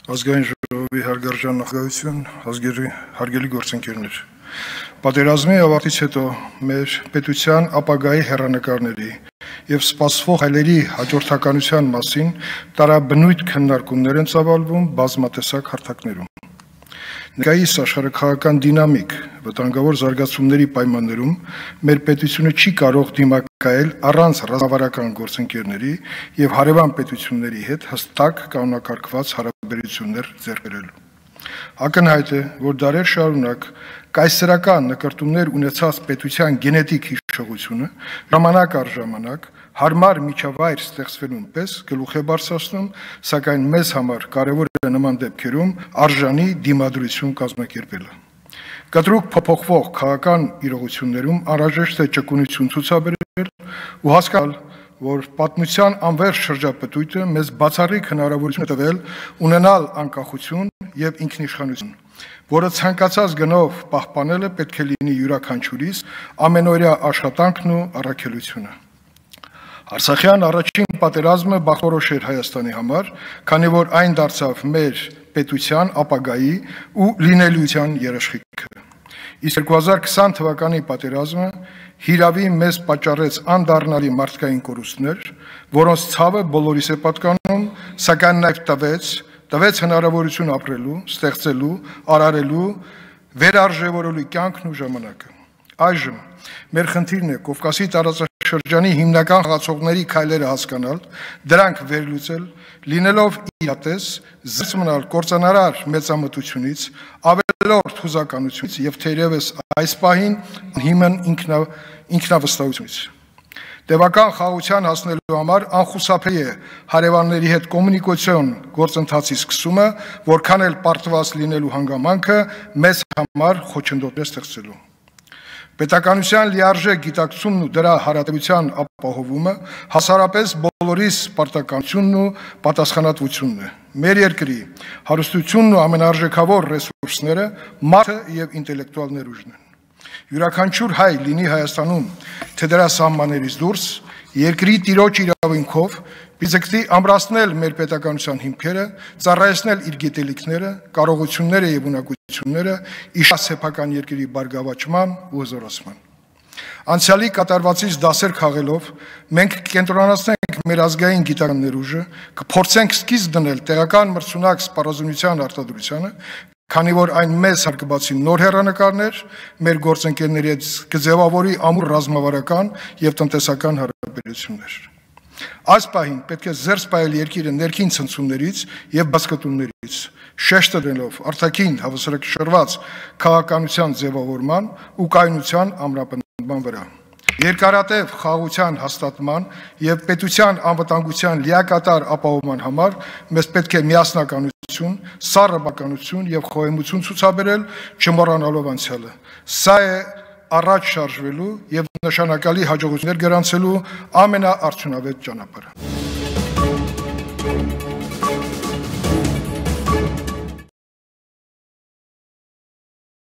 Ազգային ժողովի հարգարժան նախագահություն, հարգելի գործընկերներ։ Պատերազմի ավարտից հետո մեր պետության ապագայի հեռանկարների եւ սպասվող հայերի հաջորդականության մասին տարաբնույթ քննարկումներ են ծավալվում բազմատեսակ հարթակներում։ Ներկայիս աշխարհաքաղաքական դինամիկ վտանգավոր զարգացումների պայմաններում մեր պետությունը չի կարող դիմակայել առանց ռազմավարական գործընկերների եւ հարևան պետությունների հետ հստակ կանոնակարգված հարաբերություններ ձեռք բերելու։ Ակնհայտ է, որ դարեր շարունակ կայսերական նկարտումներ ունեցած պետության գենետիկ հիշողությունը ժամանակ առ ժամանակ հարմար միջավայր ստեղծվելուն պես գլուխ է բարձրացնում, սակայն մեզ համար կարևոր է նման դեպքերում արժանի դիմադրություն կազմակերպելը։ Կտրուկ փոփոխվող քաղաքական իրողություններում անհրաժեշտ է ճկունություն ցուցաբերել ու հասկանալ, որ պատմության անվերջ շրջապտույտը մեզ բացառիկ հնարավորություն է տվել ունենալ անկախություն եւ ինքնիշխանություն, որը ցանկացած գնով պահպանելը պետք է լինի յուրաքանչյուրիս ամենօրյա աշխատանքն ու առաքելությունը։ Արցախյան առաջին պատերազմը բախորոշ էր Հայաստանի համար, քանի որ այն դարձավ մեր պետության ապագայի ու լինելիության երաշխիքը։ Իսկ 2020 թվականի պատերազմը հիրավի մեզ պատճառեց անդառնալի մարդկային կորուստներ, որոնց ցավը բոլորիս է պատկանում, սակայն նաև տվեց հնարավորություն ապրելու, ստեղծելու, արարելու, վերարժևորելու կյանքն ու ժամանակը։ Այժմ մեր խնդիրն է Կովկասի տարածաշրջանի հիմնական խաղացողների քայլերը հասկանալ, դրանք վերլուծել, լինելով իրատես, զերծ մնալ կործանարար մեծամտությունից, ավելորդ հուզականությունից եւ թերևս այս պահին հիմն ինքնավստահությունից։ Տևական խաղաղության հասնելու համար անխուսափելի է հարևանների հետ կոմունիկացիոն գործընթացի սկսումը, որքան էլ պարտված լինելու հանգամանքը մեզ համար խոչընդոտներ ստեղծելու։ Պետականության լիարժեք գիտակցումն ու դրա հարատեվության ապահովումը հասարապես բոլորիս պարտականությունն ու պատասխանատվությունն է։ Մեր երկրի հարստությունն ու ամենարժեքավոր ռեսուրսները մարդը եւ ինտելեկտուալ ներուժն են։ Յուրաքանչյուր հայ լինի Հայաստանում, թե դրա սահմաններից դուրս, երկրի տիրոջ իրավունքով պիտի ամրացնել մեր պետականության հիմքերը, ծառայեցնել իր գիտելիքները, կարողությունները եւ ունակությունները իշասեփական երկրի բարգավաճման ու հզորացման։ Անցյալի կատարվածից դասեր քաղելով մենք կենտրոնացնենք մեր ազգային գիտական ներուժը, կփորձենք սկիզբ դնել տեղական մրցունակ սպառազինության արտադրությանը, քանի որ այն մեզ հարկաբացի նոր հեռանկարներ, մեր գործընկերների հետ կձևավորի ամուր ռազմավարական եւ տնտեսական հարաբերություններ։ Այս պահին պետք է զերծ պահել երկիրը ներքին ցնցումներից եւ բացկտումներից, շեշտը դնելով արտաքին հավասարակշռված քաղաքականության ձևավորման ու կայունության ամրապնդման վրա։ Երկարատև խաղաղության հաստատման եւ պետության անվտանգության լիակատար ապահովման համար մեզ պետք է միասնականություն, սառնաբականություն եւ խոհեմություն ցուցաբերել, չմոռանալով անցյալը։ Սա է առաջ շարժվելու եւ նշանակալի հաջողություններ գրանցելու ամենաարդյունավետ ճանապարհը։